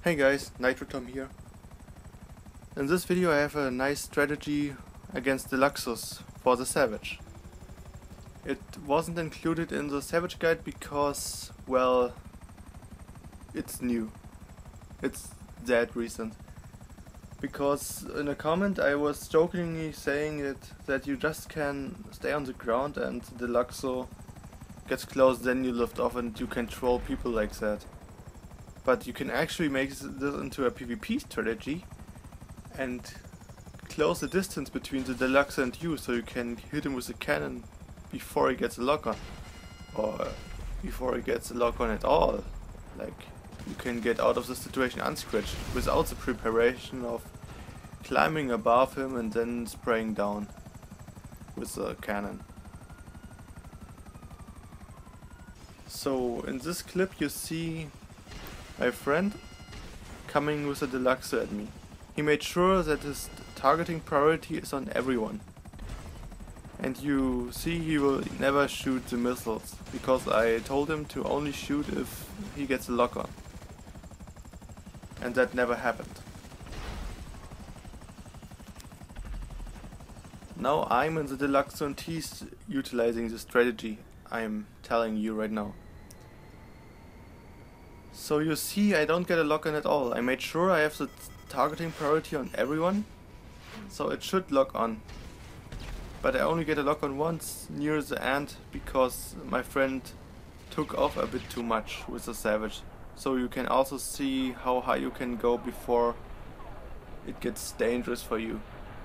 Hey guys, NitroTom here. In this video I have a nice strategy against Deluxus for the Savage. It wasn't included in the Savage guide because, well, it's new. It's that recent. Because in a comment I was jokingly saying that you just can stay on the ground and Deluxo gets close, then you lift off and you can troll people like that. But you can actually make this into a PvP strategy and close the distance between the Deluxo and you, so you can hit him with a cannon before he gets a lock on. Or before he gets a lock on at all. Like, you can get out of the situation unscratched without the preparation of climbing above him and then spraying down with a cannon. So in this clip you see my friend coming with a Deluxo at me. He made sure that his targeting priority is on everyone. And you see he will never shoot the missiles, because I told him to only shoot if he gets a lock on. And that never happened. Now I'm in the Deluxo and he's utilizing the strategy I'm telling you right now. So you see I don't get a lock on at all. I made sure I have the targeting priority on everyone, so it should lock on. But I only get a lock on once near the end because my friend took off a bit too much with the Savage. So you can also see how high you can go before it gets dangerous for you.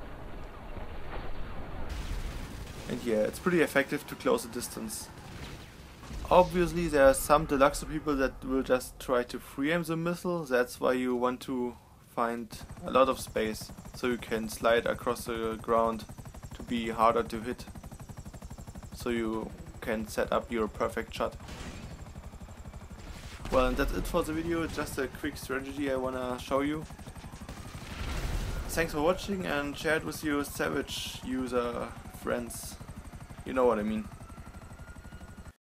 And yeah, it's pretty effective to close the distance. Obviously there are some Deluxo people that will just try to free aim the missile. That's why you want to find a lot of space, so you can slide across the ground to be harder to hit, so you can set up your perfect shot. Well, and that's it for the video. Just a quick strategy I wanna show you. Thanks for watching and share it with your Savage user friends. You know what I mean.